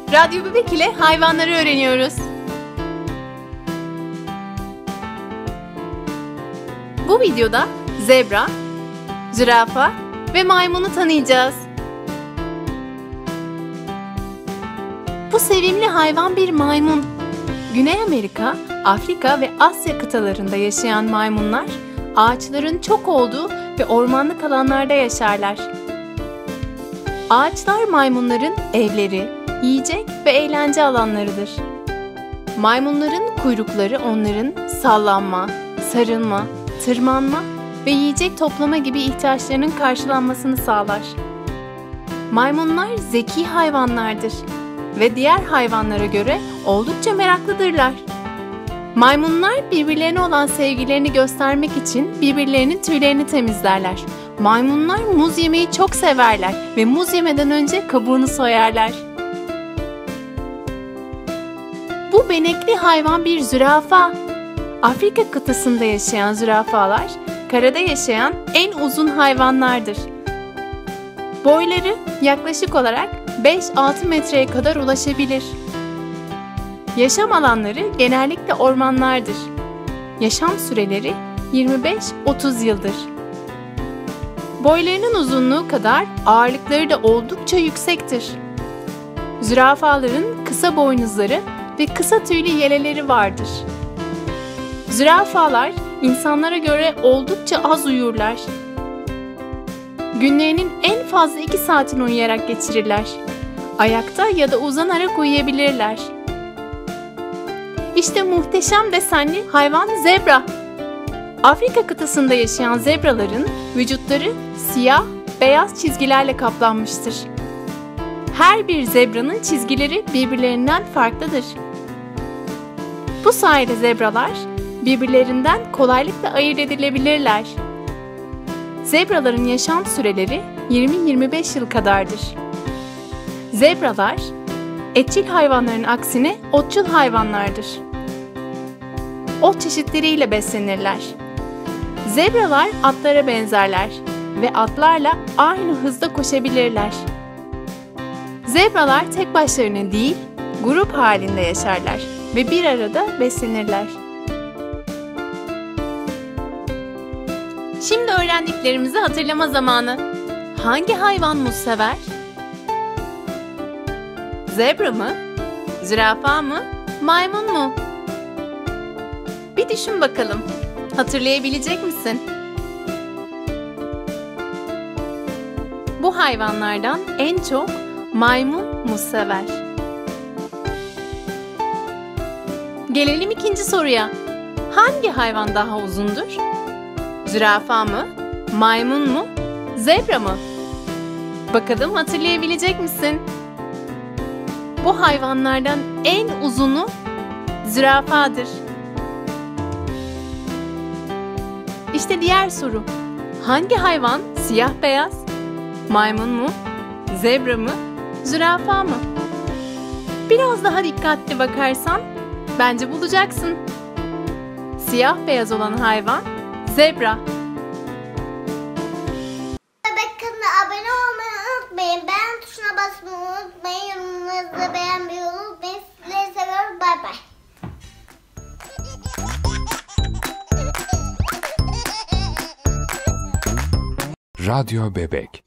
Radyo Bebek ile hayvanları öğreniyoruz. Bu videoda zebra, zürafa ve maymunu tanıyacağız. Bu sevimli hayvan bir maymun. Güney Amerika, Afrika ve Asya kıtalarında yaşayan maymunlar, ağaçların çok olduğu ve ormanlık alanlarda yaşarlar. Ağaçlar maymunların evleri, yiyecek ve eğlence alanlarıdır. Maymunların kuyrukları onların sallanma, sarılma, tırmanma ve yiyecek toplama gibi ihtiyaçlarının karşılanmasını sağlar. Maymunlar zeki hayvanlardır ve diğer hayvanlara göre oldukça meraklıdırlar. Maymunlar birbirlerine olan sevgilerini göstermek için birbirlerinin tüylerini temizlerler. Maymunlar muz yemeyi çok severler ve muz yemeden önce kabuğunu soyarlar. Bu benekli hayvan bir zürafa. Afrika kıtasında yaşayan zürafalar, karada yaşayan en uzun hayvanlardır. Boyları yaklaşık olarak 5-6 metreye kadar ulaşabilir. Yaşam alanları genellikle ormanlardır. Yaşam süreleri 25-30 yıldır. Boylarının uzunluğu kadar ağırlıkları da oldukça yüksektir. Zürafaların kısa boynuzları ve kısa tüylü yeleleri vardır. Zürafalar insanlara göre oldukça az uyurlar. Günlerinin en fazla 2 saatini uyuyarak geçirirler. Ayakta ya da uzanarak uyuyabilirler. İşte muhteşem desenli hayvan zebra. Afrika kıtasında yaşayan zebraların vücutları siyah, beyaz çizgilerle kaplanmıştır. Her bir zebranın çizgileri birbirlerinden farklıdır. Bu sayede zebralar birbirlerinden kolaylıkla ayırt edilebilirler. Zebraların yaşam süreleri 20-25 yıl kadardır. Zebralar, etçil hayvanların aksine otçul hayvanlardır. Ot çeşitleriyle beslenirler. Zebralar atlara benzerler ve atlarla aynı hızda koşabilirler. Zebralar tek başlarına değil, grup halinde yaşarlar ve bir arada beslenirler. Şimdi öğrendiklerimizi hatırlama zamanı. Hangi hayvan muz sever? Zebra mı? Zürafa mı? Maymun mu? Bir düşün bakalım. Hatırlayabilecek misin? Bu hayvanlardan en çok maymun muz sever. Gelelim ikinci soruya. Hangi hayvan daha uzundur? Zürafa mı? Maymun mu? Zebra mı? Bakalım hatırlayabilecek misin? Bu hayvanlardan en uzunu zürafadır. İşte diğer soru. Hangi hayvan siyah beyaz? Maymun mu? Zebra mı? Zürafa mı? Biraz daha dikkatli bakarsan bence bulacaksın. Siyah beyaz olan hayvan zebra. Kanala abone olmayı unutmayın. Beğen tuşuna basmayı unutmayın. Yorumlarınızı beğenmeyi unutmayın. Sizleri seviyorum. Bay bay. Radyo Bebek.